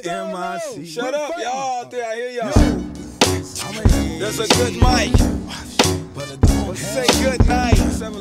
MIC. Shut up, y'all out there. I hear y'all. There's a good mic. Say good night.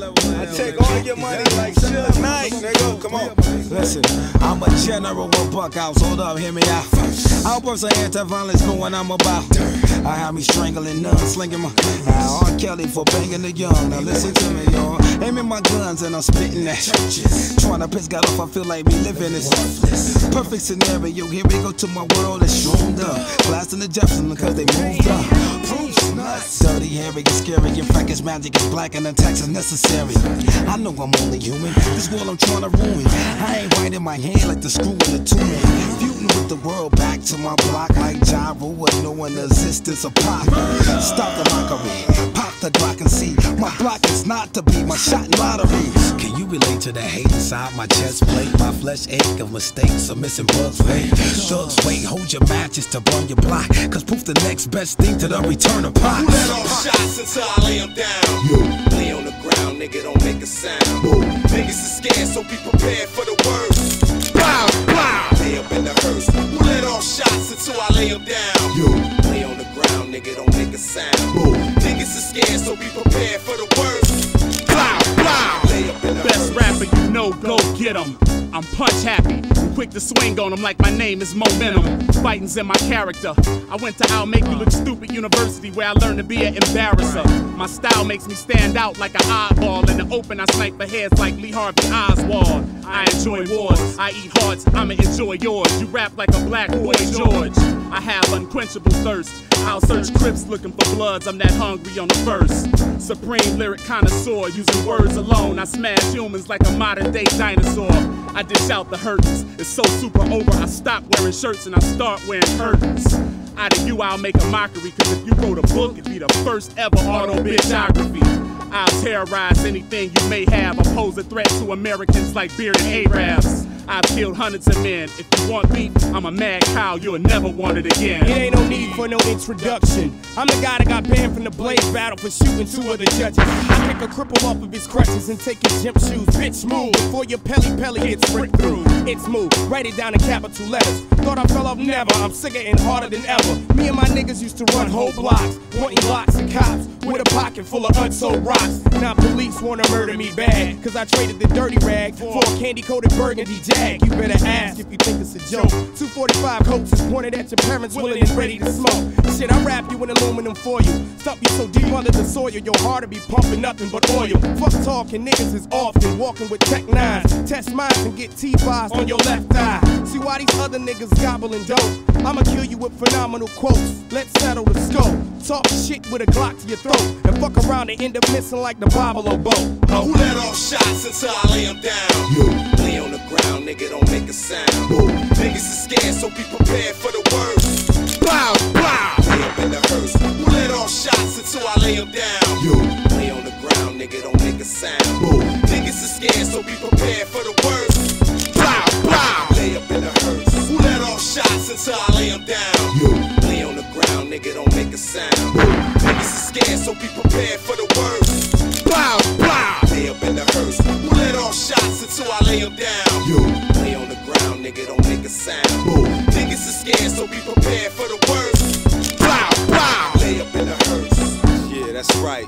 I take all your money like good night, nigga. Come on. Listen, I'm a general with Buckhouse. Hold up, hear me out. I don't post anti-violence for what I'm about. I have me strangling nuns, slinging my R. Kelly for banging the young. Now listen to me, y'all. Aiming my guns and I'm spitting at churches. Trying to piss God off, I feel like me living is worthless. Perfect scenario, here we go to my world that's stroomed up. Blasting the Jefferson because they moved up. Proof's nuts. Dirty, hairy, and scary. In fact, it's magic, it's black, and attacks is necessary. I know I'm only human. This world I'm trying to ruin. I ain't right in my hand like the screw in the two-man. Feuding with the world back to my block like Ja Rule with no one existence of pop. Stop the mockery, pop the Glock and see. My block is not to be my shot in lottery. Can you relate to the hate inside my chest plate? My flesh ache of mistakes or missing bugs, wait. Thugs, wait, hold your matches to burn your block. Cause proof the next best thing to the return of pop. Who let off shots until I lay them down? Lay on the ground, nigga, don't make a sound. Niggas is scared, so be prepared for the worst. Bow, bow. Lay up in the hearse. Who let off shots until I lay them down? Lay on the ground, nigga, don't make a sound. Niggas is scared, so be prepared for the worst. Bow, bow. Lay up in the Best rapper you know, go get 'em. I'm punch happy, quick to swing on 'em like my name is Momentum. Fighting's in my character. I went to I'll Make You Look Stupid University where I learned to be an embarrasser. My style makes me stand out like an oddball. In the open I snipe for heads like Lee Harvey Oswald. I enjoy wars, I eat hearts, I'ma enjoy yours. You rap like a black boy George. I have unquenchable thirst. I'll search crypts looking for bloods, I'm that hungry on the verse. Supreme lyric connoisseur, using words alone. I smash humans like a modern day dinosaur. I dish out the hurtins, it's so super over. I stop wearing shirts and I start wearing curtains. Out of you I'll make a mockery, cause if you wrote a book, it'd be the first ever autobiography. I'll terrorize anything you may have. I pose a threat to Americans like bearded Arabs. I've killed hundreds of men. If you want beef, I'm a mad cow, you'll never want it again. It ain't no need for no introduction. I'm the guy that got banned from the Blaze battle for shooting 2 other judges. I pick a cripple off of his crutches and take his gym shoes. Bitch, move before your pelly gets ripped through. It's move, write it down in capital letters. Thought I fell off, never. I'm sicker and harder than ever. Me and my niggas used to run whole blocks, pointing blocks at cops with a pocket full of unsold rocks. Now police wanna murder me bad, cause I traded the dirty rag for a candy-coated burgundy jag. You better ask if you think it's a joke. 245 coats is pointed at your parents, willing and ready to smoke. Shit, I wrap you in aluminum for you. Stuff you so deep under the soil, your heart'll be pumping nothing but oil. Fuck talking, niggas is often walking with Tech 9s. Test mines and get T-5s on your left thigh. See why these other niggas gobbling dope? I'ma kill you with phenomenal quotes. Let's settle the scope. Talk shit with a Glock to your throat, and fuck around and end up missing like the Bible or boat. Who let off shots until I lay them down? Lay on the ground, nigga, don't make a sound. Niggas is scared, so be prepared for the worst. Bow, bow. Lay up in the hearse. Who let off shots until I lay them down? Lay on the ground, nigga, don't make a sound. Niggas is scared, so be prepared for the worst. Bow, bow. Lay up in the hearse. Who let off shots until I lay them down? Lay on the ground, nigga, don't make a sound. Niggas is scared, so be prepared for the worst. Bow, bow. Lay up in the hearse. Who let off shots until I lay them down? Lay on the ground, nigga, don't make a sound. Niggas is scared, so be prepared for the worst. Bow, bow. Lay up in the hearse. Yeah, that's right.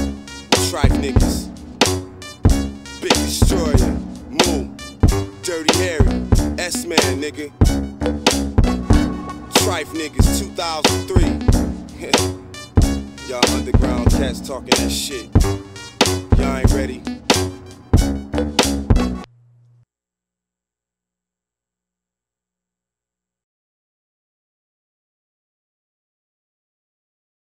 Trife Niggas. Big Destroyer. Moo. Dirty Harry. Ess Man, nigga. Trife Niggas 2003. Y'all underground cats talking that shit. Y'all ain't ready